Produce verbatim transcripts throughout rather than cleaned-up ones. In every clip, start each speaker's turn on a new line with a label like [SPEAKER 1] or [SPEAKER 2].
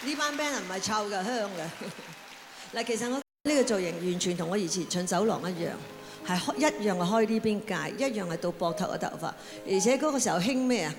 [SPEAKER 1] 呢班 band 唔係臭㗎，香嘅。嗱，其實我呢個造型完全同我以前唱走廊一樣，係開一樣係開呢邊界，一樣係到膊頭嘅頭髮，而且嗰個時候興咩啊？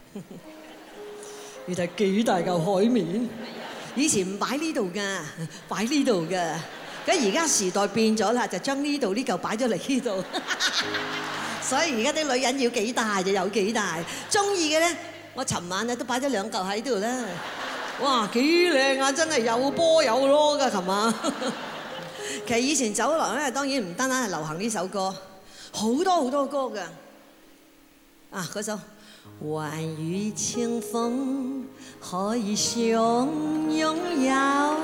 [SPEAKER 1] 你睇幾大嚿海綿？以前唔擺呢度㗎，擺呢度㗎。咁而家時代變咗啦，就將呢度呢嚿擺咗嚟呢度。所以而家啲女人要幾大就有幾大，中意嘅咧，我尋晚咧都擺咗兩嚿喺度啦。哇，幾靚啊！真係有波有攞㗎，琴晚。其實以前走廊咧，當然唔單單係流行呢首歌，好多好多歌㗎。啊，嗰首《萬語清風可以相擁有》，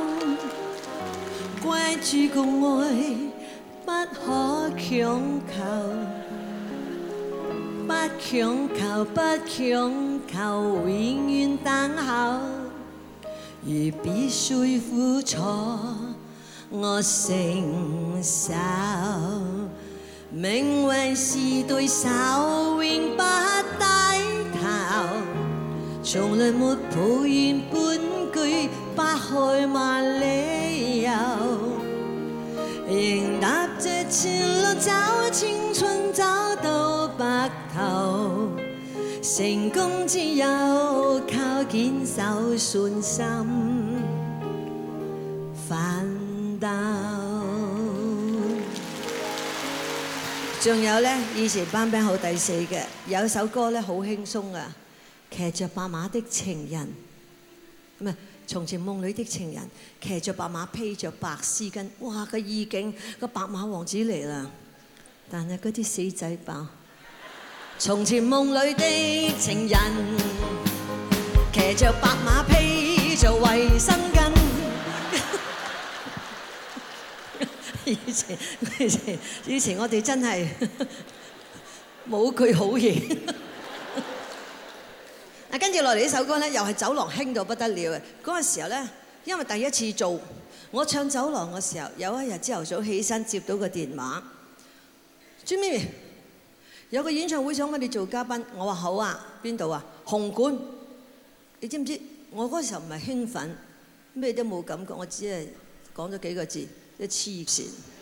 [SPEAKER 1] 怪諸共愛不可強求，不強求不強求，永遠等候。如必須付出，我承受。命運是對手，永不低頭。從來沒抱怨半句，不開萬理由。迎踏着前路走，青春走到白頭。成功只有靠堅守信心奮鬥。仲有咧，以前班 band 好第四嘅，有一首歌咧好輕鬆啊，騎着白馬的情人，唔係從前夢裏的情人，騎着白馬披着白絲巾，哇個意境個白馬王子嚟啦，但係嗰啲死仔包。從前夢裏的情人，騎着白馬披着衛生巾。以前以前以前我哋真係冇句好嘢。啊，跟住落嚟呢首歌咧，又係走廊興到不得了嘅。嗰個時候咧，因為第一次做，我唱走廊嘅時候，有一日朝頭早起身接到個電話，朱咪咪。有個演唱會想我哋做嘉賓，我話好啊，邊度啊？紅館。你知唔知？我嗰時候唔係興奮，咩都冇感覺，我只係講咗幾個字，一黐線。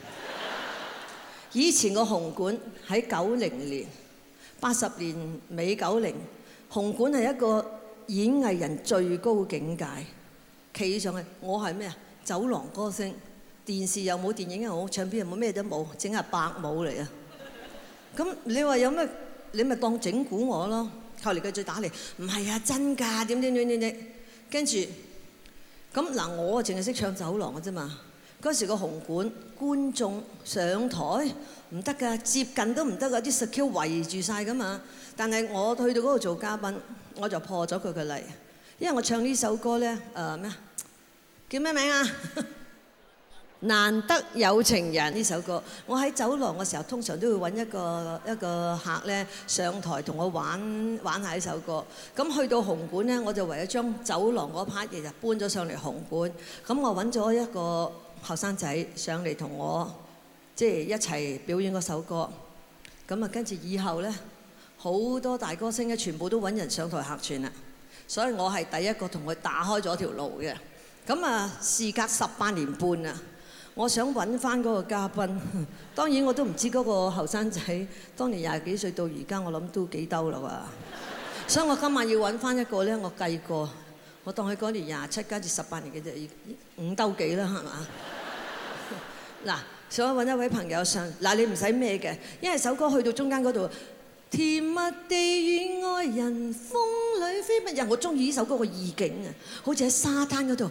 [SPEAKER 1] 以前個紅館喺九零年、八十年尾九零，紅館係一個演藝人最高境界，企上去，我係咩啊？走廊歌星，電視又冇，電影又冇，唱片又冇，咩都冇，整係白舞嚟啊！咁你話有咩？你咪當整蠱我咯！後嚟佢再打嚟，唔係啊，真㗎，點點點點點，跟住咁嗱，我淨係識唱走廊嘅啫嘛。嗰時個紅館觀眾上台唔得㗎，接近都唔得㗎，啲 security 圍住晒㗎嘛。但係我去到嗰度做嘉賓，我就破咗佢嘅例，因為我唱呢首歌咧，誒咩？叫咩名啊？難得有情人呢首歌，我喺走廊嘅時候，通常都會揾一個一個客咧上台同我玩玩下呢首歌。咁去到紅館咧，我就為咗將走廊嗰 part 嘢就搬咗上嚟紅館。咁我揾咗一個後生仔上嚟同我即係一齊表演嗰首歌。咁啊，跟住以後咧，好多大歌星咧，全部都揾人上台客串啦。所以我係第一個同佢打開咗條路嘅。咁啊，事隔十八年半啊！我想揾翻嗰個嘉賓，當然我都唔知嗰個後生仔當年廿幾歲到而家，我諗都幾兜啦喎。所以我今晚要揾翻一個咧，我計過，我當佢嗰年廿七加至十八年嘅啫，五兜幾啦，係嘛？嗱，想揾一位朋友上，嗱你唔使咩嘅，因為首歌去到中間嗰度，甜蜜地與愛人風裏飛奔，因為我中意呢首歌個意境啊，好似喺沙灘嗰度。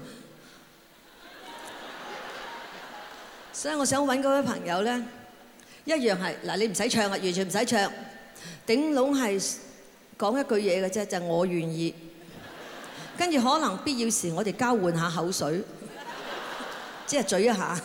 [SPEAKER 1] 所以我想揾嗰位朋友咧，一樣係嗱，你唔使唱啊，完全唔使唱，頂籠係講一句嘢嘅啫，就係我願意。跟住可能必要時，我哋交換下口水，即係嘴一下。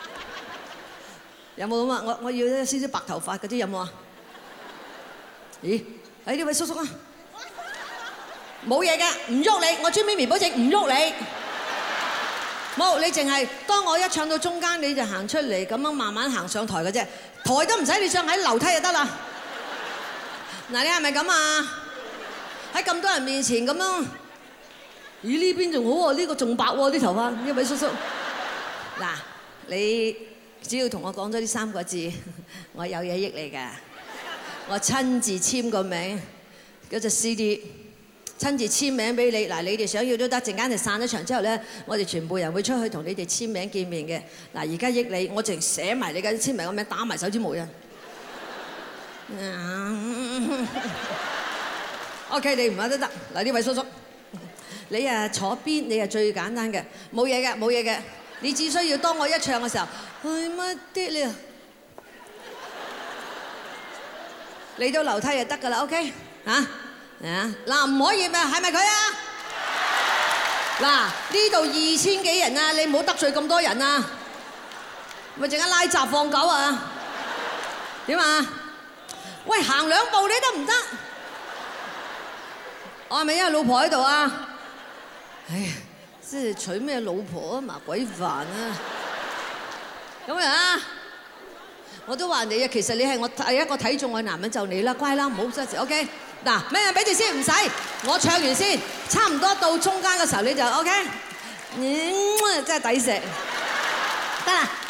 [SPEAKER 1] 有冇咁啊？我我要一少少白頭髮嗰啲有冇啊？咦？誒呢位叔叔啊，冇嘢嘅，唔喐你，我朱咪咪保證唔喐你。冇，你淨係當我一唱到中間，你就行出嚟，咁樣慢慢行上台嘅啫。台都唔使你上，喺樓梯就得啦。嗱，你係咪咁啊？喺咁多人面前咁樣， 咦呢邊仲好喎，呢個仲白喎啲頭髮，呢位叔叔。嗱，你只要同我講咗呢三個字，我有嘢益你㗎。我親自簽個名，嗰隻 C D， 親自簽名俾你。嗱，你哋想要都得，陣間就散咗場之後咧，我哋全部人會出去同你哋簽名見面嘅。嗱，而家益你，我淨寫埋你嘅簽名個名，打埋手指模印。OK， 你唔話都得。嗱，呢位叔叔，你啊坐邊，你係最簡單嘅，冇嘢嘅，冇嘢嘅。你只需要當我一唱嘅時候，係乜啲你啊？嚟到樓梯就得㗎啦 ，OK？ 嚇啊嗱，唔可以咩？係咪佢啊？嗱，呢度二千幾人啊，你唔好得罪咁多人啊！咪陣間拉閘放狗啊？點啊？喂，行兩步你得唔得？我係咪因為老婆喺度啊？哎呀，即係娶咩老婆啊？麻鬼煩啊！咁樣啊？我都話你啊，其實你係我第一個睇中嘅男人就你啦，乖啦，唔好失時 ，OK？ 嗱，咩人俾住先？唔使，我唱完先，差唔多到中間嘅時候你就 OK？嗯，真係抵食，得啦。